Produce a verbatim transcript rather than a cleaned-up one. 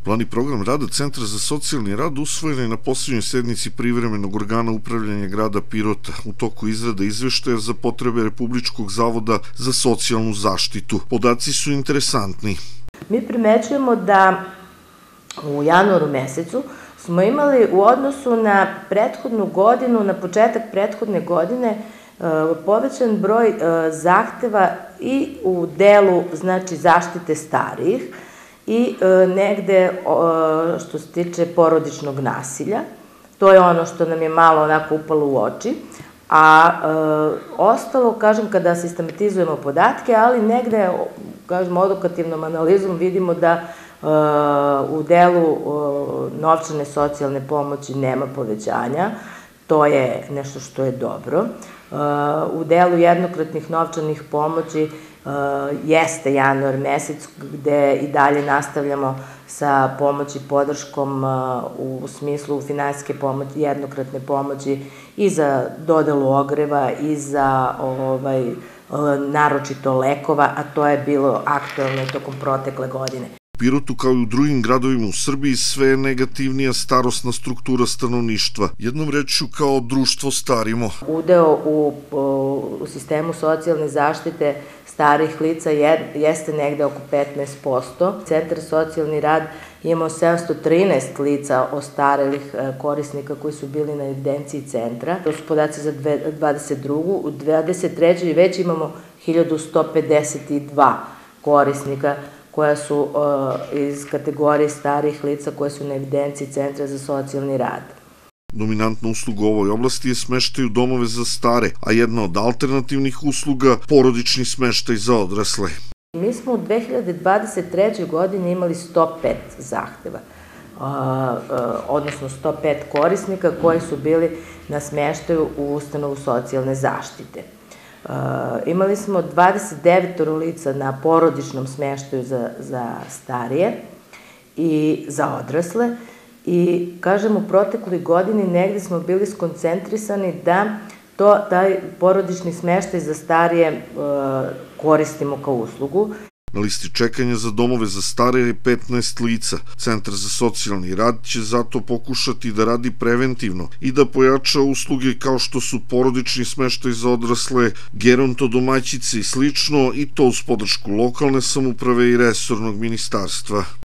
Plan i program rada Centra za socijalni rad usvojen je na poslednjoj sednici privremenog organa upravljanja grada Pirota u toku izrade izveštaja za potrebe Republičkog zavoda za socijalnu zaštitu. Podaci su interesantni. Mi primećujemo da u januaru mesecu smo imali u odnosu na prethodnu godinu, na početak prethodne godine, povećan broj zahteva i u delu, znači, zaštite starijih i negde što se tiče porodičnog nasilja. To je ono što nam je malo onako upalo u oči. A ostalo, kažem, kada sistematizujemo podatke, ali negde, kažem, odokativnom analizom vidimo da u delu novčane socijalne pomoći nema povećanja. To je nešto što je dobro. U delu jednokratnih novčanih pomoći jeste januar mesec gde i dalje nastavljamo sa pomoći i podrškom u smislu finansijske pomoći, jednokratne pomoći i za dodelu ogreva i za naročito lekova, a to je bilo aktuelno tokom protekle godine. U Pirotu, kao i u drugim gradovima u Srbiji, sve je negativnija starosna struktura stanovništva. Jednom rečju, kao društvo starimo. Udeo u sistemu socijalne zaštite starih lica jeste negde oko petnaest posto. Centar za socijalni rad imao sedamsto trinaest lica ostarelih korisnika koji su bili na evidenciji centra. To su podaci za dvadeset drugu. U dvadeset trećoj već imamo hiljadu sto pedeset dva korisnika koja su iz kategorije starih lica koje su na evidenciji Centra za socijalni rad. Dominantna usluga u ovoj oblasti je smeštaj u domove za stare, a jedna od alternativnih usluga porodični smeštaj za odrasle. Mi smo u dve hiljade dvadeset trećoj godini imali sto pet zahteva, odnosno sto pet korisnika koji su bili na smeštaju u ustanovu socijalne zaštite. Imali smo dvadeset devet lica na porodičnom smeštaju za starije i za odrasle i, kažem, u protekloj godini negde smo bili skoncentrisani da taj porodični smeštaj za starije koristimo kao uslugu. Na listi čekanja za domove za stare je petnaest lica. Centar za socijalni rad će zato pokušati da radi preventivno i da pojača usluge kao što su porodični smeštaj za odrasle, gerontodomaćice i slično, i to uz podršku lokalne samouprave i resornog ministarstva.